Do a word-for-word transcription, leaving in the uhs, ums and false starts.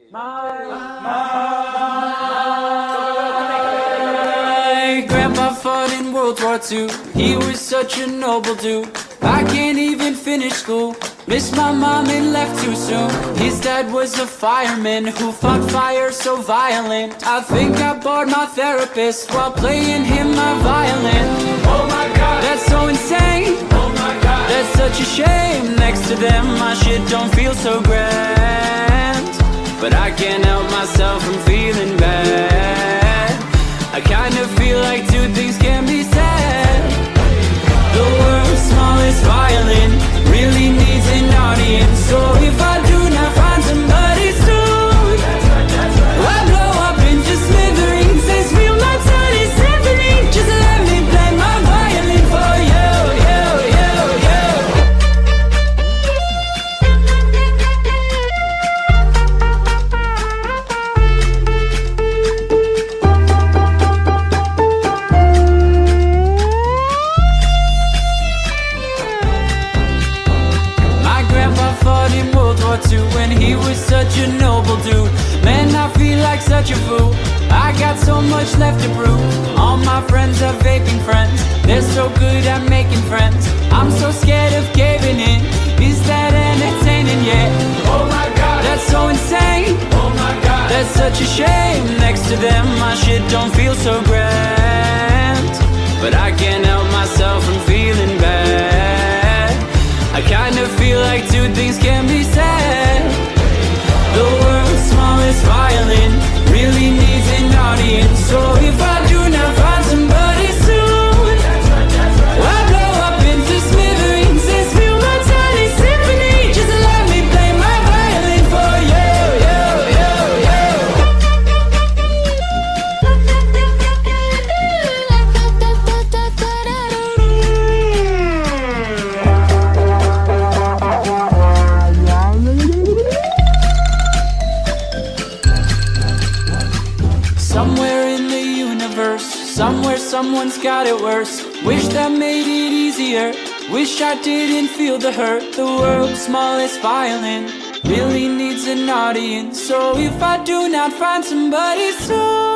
My grandpa fought in World War Two. He was such a noble dude. I can't even finish school. Missed my mom and left too soon. His dad was a fireman who fought fire so violent. I think I bored my therapist while playing him my violin. Oh my god, that's so insane. Oh my god, that's such a shame. Next to them my shit don't feel so grand, but I can't help myself from feeling bad. I kinda feel like two things can be said. The world's smallest violin really needs an audience. So if I do not find somebody soon, I'll blow up into smithereens. This feel my tiny symphony. Just let me play my violin for you, you, you, you. In World War Two, when he was such a noble dude. Man, I feel like such a fool. I got so much left to prove. All my friends are vaping friends. They're so good at making friends. I'm so scared of caving in. Is that entertaining yet? Oh my god, that's so insane. Oh my god, that's such a shame. Next to them my shit don't feel so grand, but I can't help myself from feeling bad. I kinda feel like two things can be said. The world's smallest violin really needs an audience. So if I do not find somebody soon, I'll blow up into smithereens. This feel my tiny symphony. Just let me play my violin for you, you, you, you. Somewhere in the universe, somewhere someone's got it worse. Wish that made it easier. Wish I didn't feel the hurt. The world's smallest violin really needs an audience. So if I do not find somebody soon,